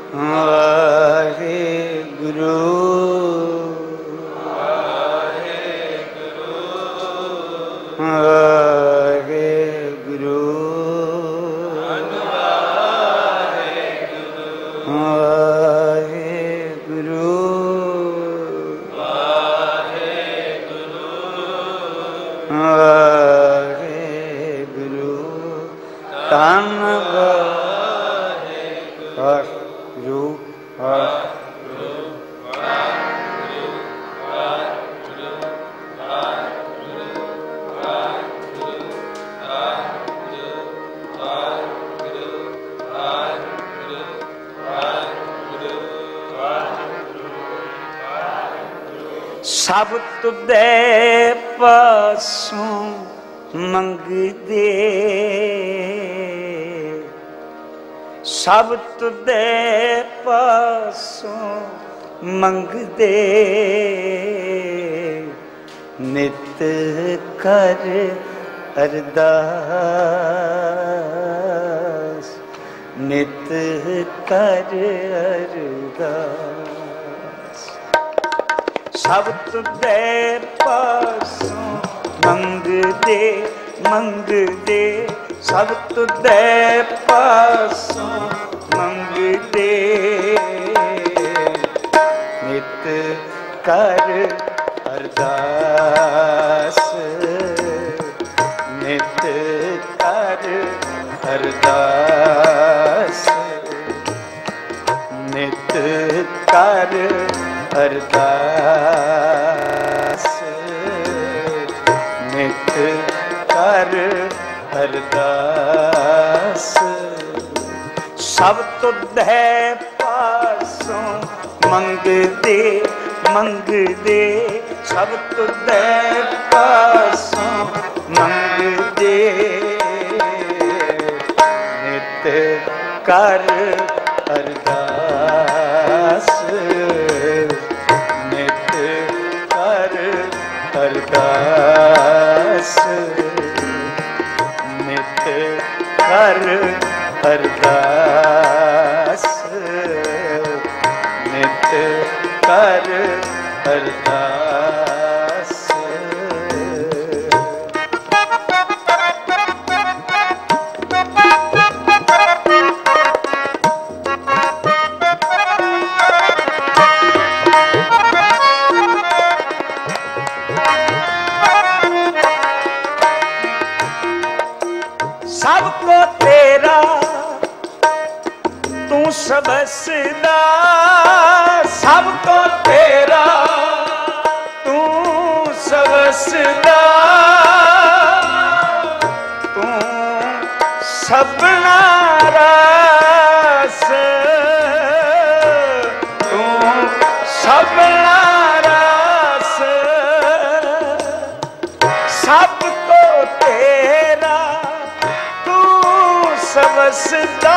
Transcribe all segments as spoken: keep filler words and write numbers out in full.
ਵਾਹਿਗੁਰੂ ਵਾਹਿਗੁਰੂ ਵਾਹਿਗੁਰੂ ਵਾਹਿਗੁਰੂ ਧੰਨ ਵਾਹਿਗੁਰੂ ਵਾਹਿਗੁਰੂ ਸਭ ਤੁਧੇ ਪਾਸੋਂ ਮੰਗਦੇ ਸਭ ਤੁਧੇ ਪਾਸੋਂ ਮੰਗਦੇ ਨਿਤ ਕਰ ਅਰਦਾਸ ਨਿਤ ਕਰ ਅਰਦਾਸ ਸਭ ਤੁਧੇ ਪਾਸੋਂ ਮੰਗਦੇ ਮੰਗਦੇ ਸਭ ਤੁਧੇ ਪਾਸੋਂ ਮੰਗਦੇ ਨਿਤ ਕਰ ਅਰਦਾਸ ਨਿਤ ਕਰ ਅਰਦਾਸ ਨਿਤ ਕਰ ਅਰਦਾਸ ਨਿਤ ਕਰ ਅਰਦਾਸ ਸਭ ਤੁਧੇ ਪਾਸੋਂ ਮੰਗਦੇ ਮੰਗਦੇ ਸਭ ਤੁਧੇ ਪਾਸੋਂ ਮੰਗਦੇ ਨਿਤ ਕਰ ਅਰਦਾਸ ਨਿਤ ਕਰ ਅਰਦਾਸ ਨਿਤ ਕਰ ਅਰਦਾਸ ਨਿਤ ਕਰ ਅਰਦਾਸ ਸਭ ਕੋ ਤੇਰਾ ਤੂੰ ਸਬਸਦਾ ਸਭ ਕੋ ਤੇਰਾ ਤੂੰ ਸਬਸਦਾ ਤੂੰ ਸਭਨਾ ਰਸ ਤੂੰ ਸਭਨਾ ਰਸ ਸਭ ਕੋ ਤੇਰਾ ਸਬਸਦਾ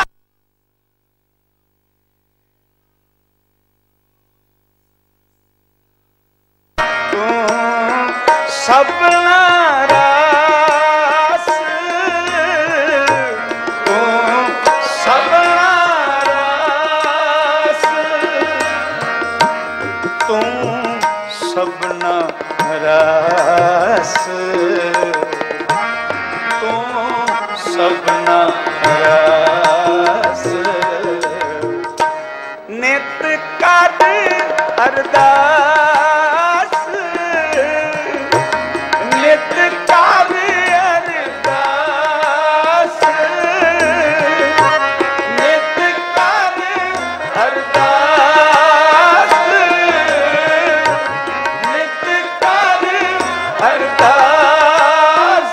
ਤੂੰ ਸਭਨਾ ਰਸ ਤੂੰ ਸਭਨਾ ਰਸ ਤੂੰ ਸਭਨਾ ਰਸ ਤੂੰ ਸਭਨਾ ਰਸ ਨਿਤ ਕਰ ਅਰਦਾਸ ਨਿਤ ਕਰ ਅਰਦਾਸ ਨਿਤ ਕਰ ਅਰਦਾਸ ਨਿਤ ਕਰ ਅਰਦਾਸ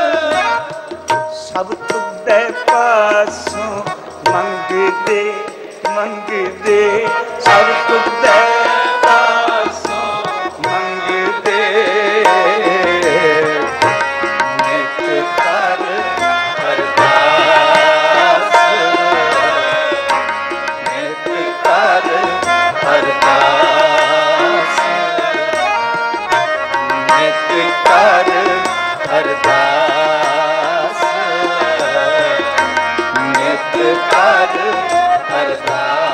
ਸਭ ਤੁਧੇ ਪਾਸੋਂ ਮੰਗਦੇ ਮੰਗਦੇ ਸਭ ਤੁਧੇ ਪਾਸੋਂ ਮੰਗਦੇ ਨਿਤ ਕਰ ਅਰਦਾਸ ਨਿਤ ਕਰ ਅਰਦਾਸ ਨਿਤ ਕਰ ਅਰਦਾਸ ਨਿਤ ਕਰ ਅਰਦਾਸ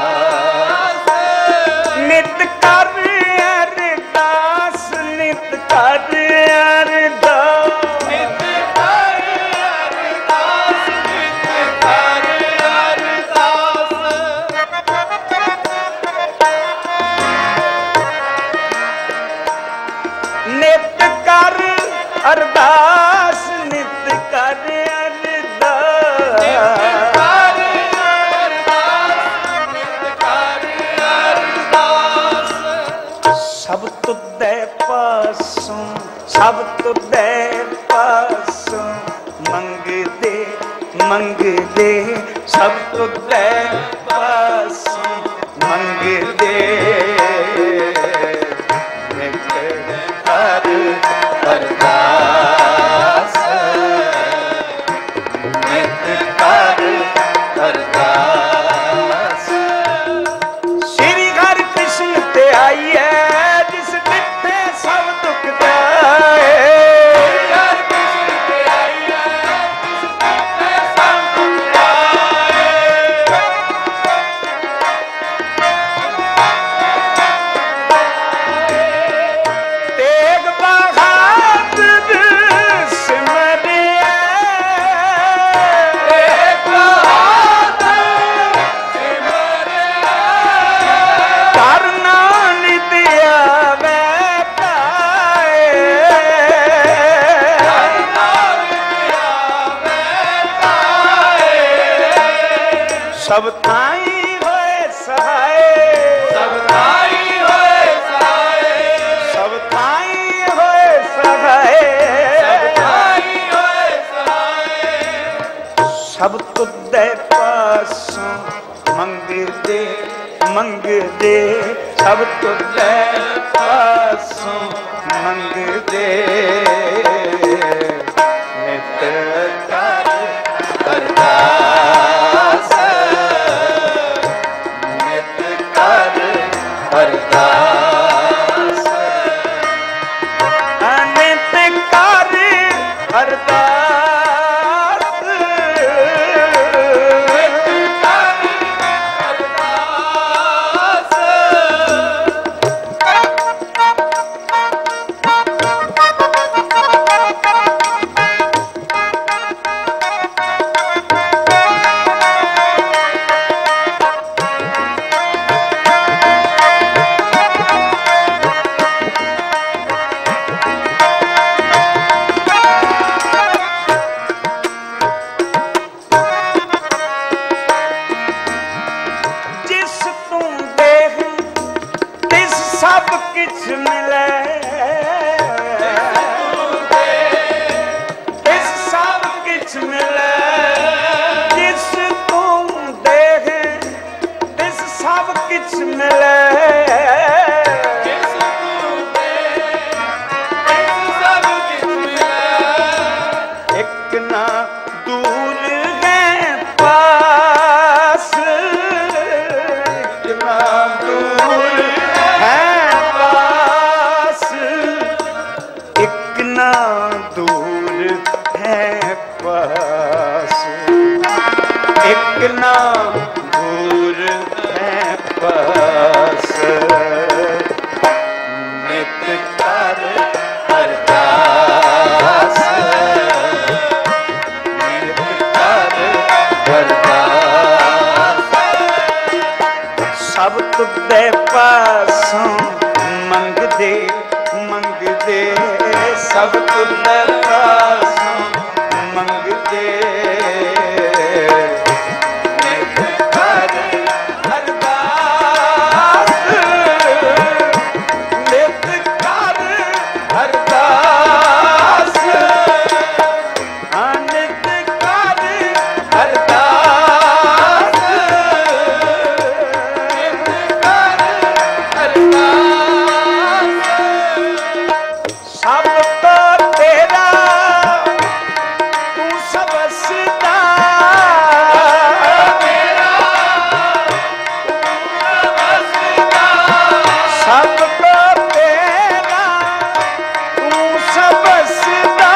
सब तुदे पासों सब तुदे पासों मंगदे मंगदे सब तुदे पासों मंगदे नित कर अरदास नित कर अरदास। श्री हरि कृष्ण ते आइए जिस दिते सब दुख जाए। सब थाई होए सहाय सब थाई होए सहाय सब थाई होए सहाय सब थाई होए सहाय। सब तुदे पासों मंगदे मंगदे सब तुदे पासों मंगदे नित कर अरदास अरदास नित कर अरदास नित कर सब किछ मिले इस सब किछ मिले जिस तू देख इस सब किछ मिले जिस तू देख इस सब किछ मिले। एक ना दूर है पास एक ना दूर ना दूर है पास एक ना दूर है पास नित कर अरदास नित कर अरदास। सब तुदे पासों मंगदे मंगदे सब तुदे पासों मंगदे नित कर अरदास नित कर अरदास नित कर अरदास नित कर अरदास। सब तो तेरा तू सबसदा तेरा सब तो तेरा तू सबसदा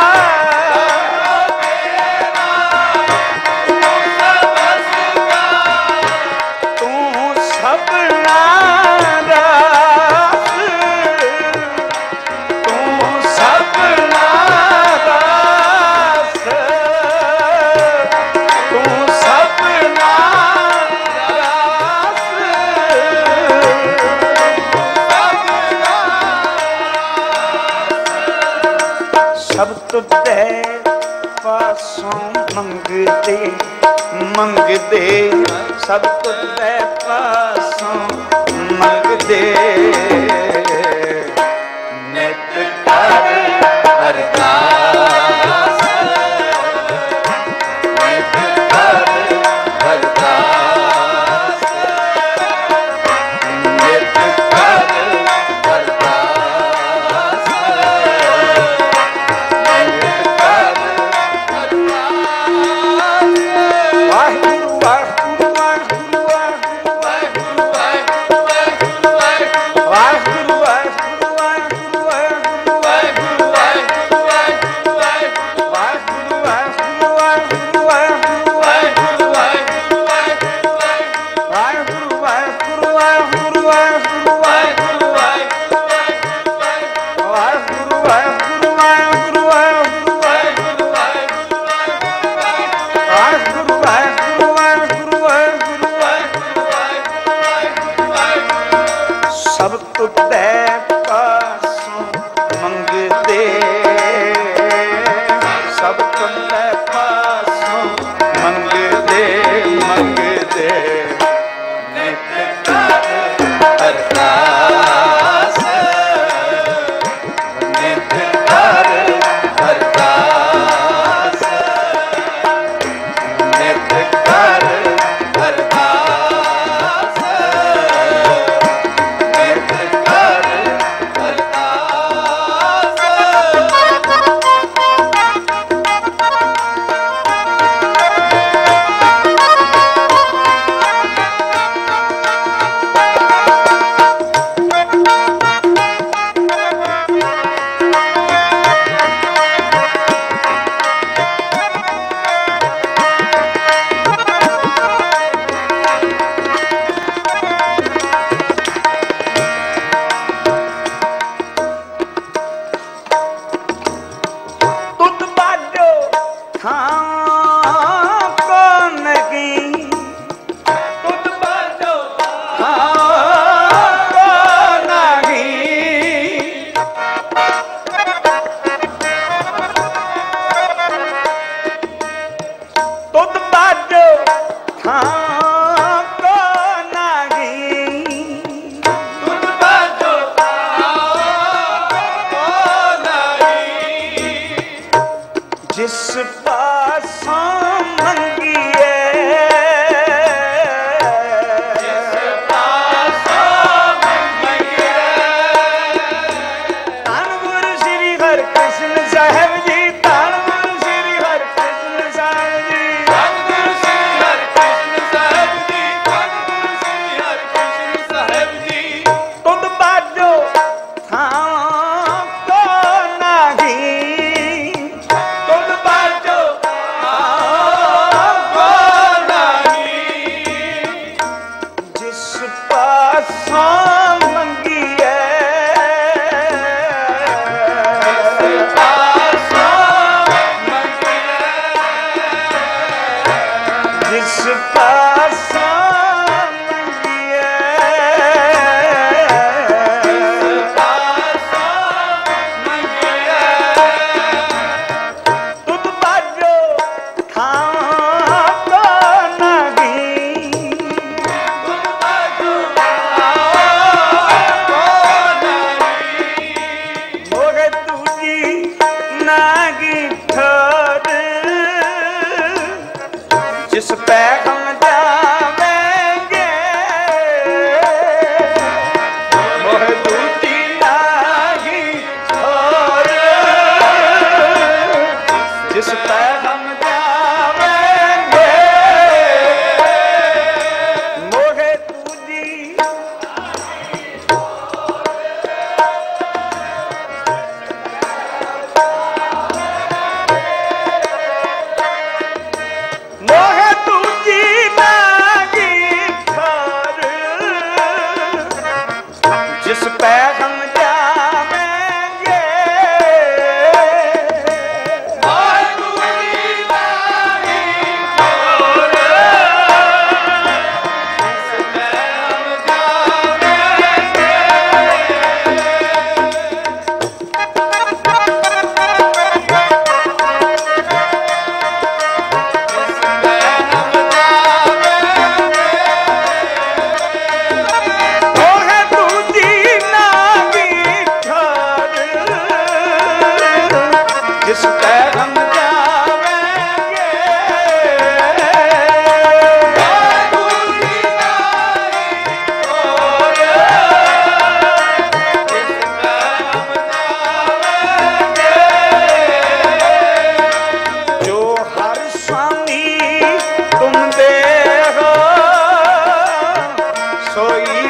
तू सबना सब तुदे पासों मंगदे मंगदे सब तुदे पासों मंगदे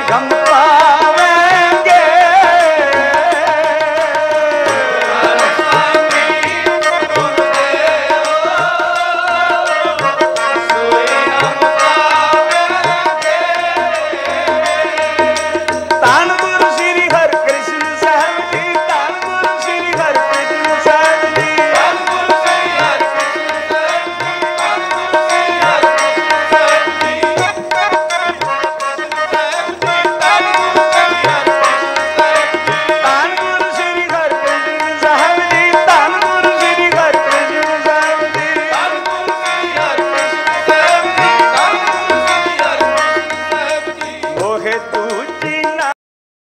ਗਮ ਪਾਵੇ